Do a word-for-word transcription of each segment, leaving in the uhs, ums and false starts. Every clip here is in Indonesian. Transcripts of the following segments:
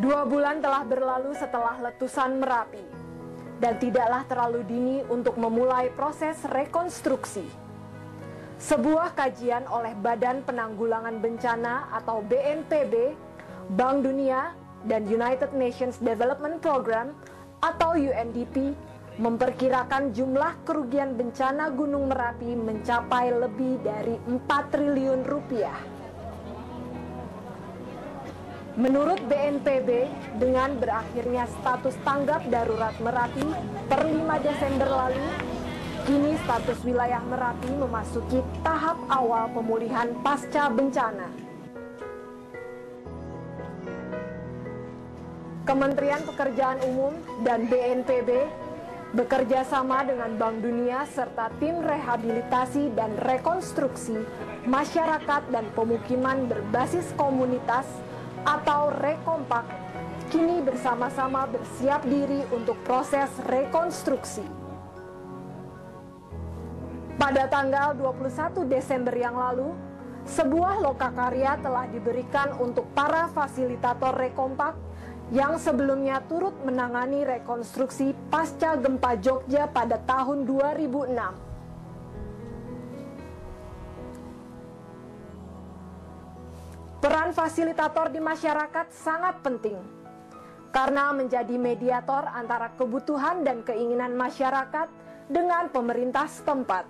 Dua bulan telah berlalu setelah letusan Merapi, dan tidaklah terlalu dini untuk memulai proses rekonstruksi. Sebuah kajian oleh Badan Penanggulangan Bencana atau B N P B, Bank Dunia, dan United Nations Development Program atau U N D P memperkirakan jumlah kerugian bencana Gunung Merapi mencapai lebih dari empat triliun rupiah. Menurut B N P B, dengan berakhirnya status tanggap darurat Merapi per lima Desember lalu, kini status wilayah Merapi memasuki tahap awal pemulihan pasca bencana. Kementerian Pekerjaan Umum dan B N P B bekerja sama dengan Bank Dunia serta tim rehabilitasi dan rekonstruksi masyarakat dan pemukiman berbasis komunitas atau Rekompak kini bersama-sama bersiap diri untuk proses rekonstruksi. Pada tanggal dua puluh satu Desember yang lalu, sebuah lokakarya telah diberikan untuk para fasilitator Rekompak yang sebelumnya turut menangani rekonstruksi pasca gempa Jogja pada tahun dua ribu enam. Peran fasilitator di masyarakat sangat penting, karena menjadi mediator antara kebutuhan dan keinginan masyarakat dengan pemerintah setempat.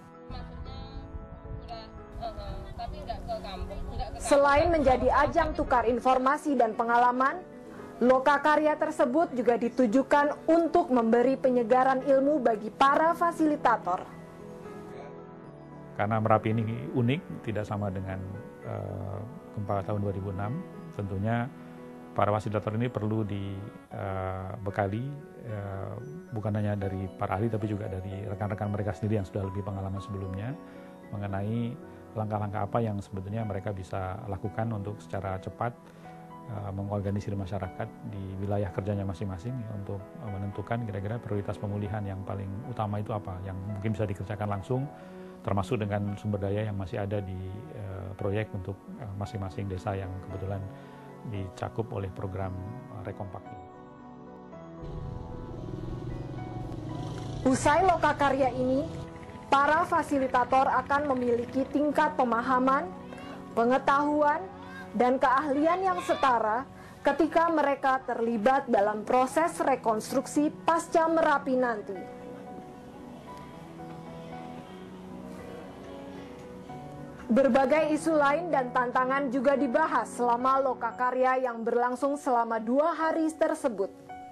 Selain menjadi ajang tukar informasi dan pengalaman, lokakarya tersebut juga ditujukan untuk memberi penyegaran ilmu bagi para fasilitator. Karena Merapi ini unik, tidak sama dengan uh, gempa tahun dua ribu enam, tentunya para fasilitator ini perlu dibekali, uh, uh, bukan hanya dari para ahli, tapi juga dari rekan-rekan mereka sendiri yang sudah lebih pengalaman sebelumnya, mengenai langkah-langkah apa yang sebetulnya mereka bisa lakukan untuk secara cepat uh, mengorganisir masyarakat di wilayah kerjanya masing-masing ya, untuk uh, menentukan kira-kira prioritas pemulihan yang paling utama itu apa, yang mungkin bisa dikerjakan langsung, termasuk dengan sumber daya yang masih ada di uh, proyek untuk masing-masing uh, desa yang kebetulan dicakup oleh program uh, Rekompak ini. Usai lokakarya ini, para fasilitator akan memiliki tingkat pemahaman, pengetahuan, dan keahlian yang setara ketika mereka terlibat dalam proses rekonstruksi pasca Merapi nanti. Berbagai isu lain dan tantangan juga dibahas selama lokakarya yang berlangsung selama dua hari tersebut.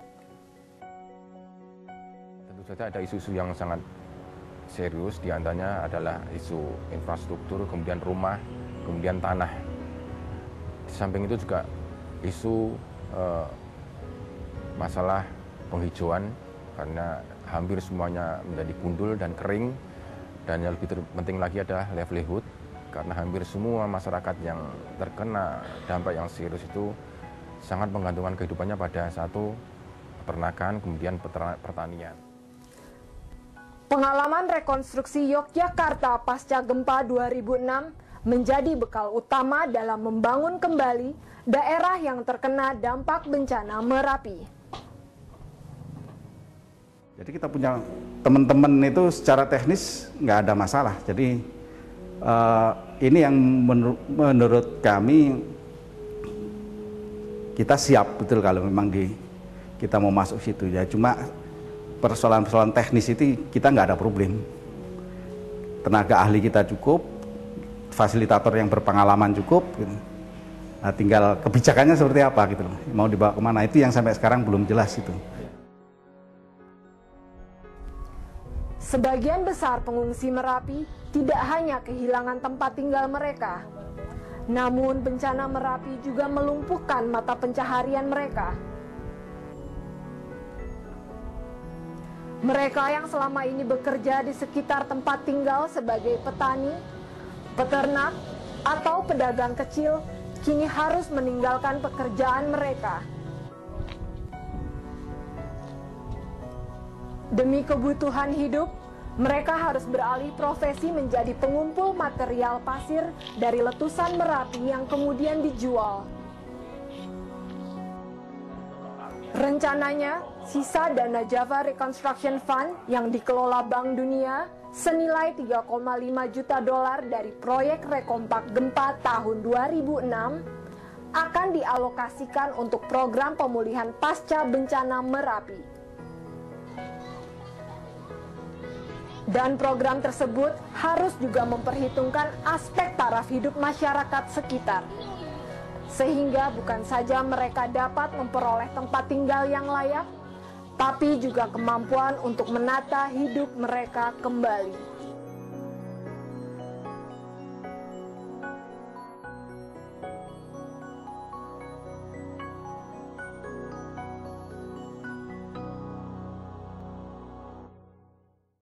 Tentu saja ada isu-isu yang sangat serius, diantaranya adalah isu infrastruktur, kemudian rumah, kemudian tanah. Di samping itu juga isu eh, masalah penghijauan, karena hampir semuanya menjadi gundul dan kering, dan yang lebih penting lagi adalah livelihood, karena hampir semua masyarakat yang terkena dampak yang serius itu sangat menggantungkan kehidupannya pada satu peternakan, kemudian pertanian. Pengalaman rekonstruksi Yogyakarta pasca gempa dua ribu enam menjadi bekal utama dalam membangun kembali daerah yang terkena dampak bencana Merapi. Jadi kita punya teman-teman itu secara teknis nggak ada masalah. Jadi Uh, ini yang menur menurut kami kita siap betul kalau memang di kita mau masuk situ ya. Cuma persoalan-persoalan teknis itu kita nggak ada problem. Tenaga ahli kita cukup, fasilitator yang berpengalaman cukup. Gitu. Nah, tinggal kebijakannya seperti apa gitu loh. Mau dibawa kemana itu yang sampai sekarang belum jelas itu. Sebagian besar pengungsi Merapi tidak hanya kehilangan tempat tinggal mereka, namun bencana Merapi juga melumpuhkan mata pencaharian mereka. Mereka yang selama ini bekerja di sekitar tempat tinggal sebagai petani, peternak, atau pedagang kecil, kini harus meninggalkan pekerjaan mereka. Demi kebutuhan hidup, mereka harus beralih profesi menjadi pengumpul material pasir dari letusan Merapi yang kemudian dijual. Rencananya, sisa dana Java Reconstruction Fund yang dikelola Bank Dunia senilai tiga koma lima juta dolar dari proyek Rekompak Gempa tahun dua ribu enam akan dialokasikan untuk program pemulihan pasca bencana Merapi. Dan program tersebut harus juga memperhitungkan aspek taraf hidup masyarakat sekitar, sehingga bukan saja mereka dapat memperoleh tempat tinggal yang layak, tapi juga kemampuan untuk menata hidup mereka kembali.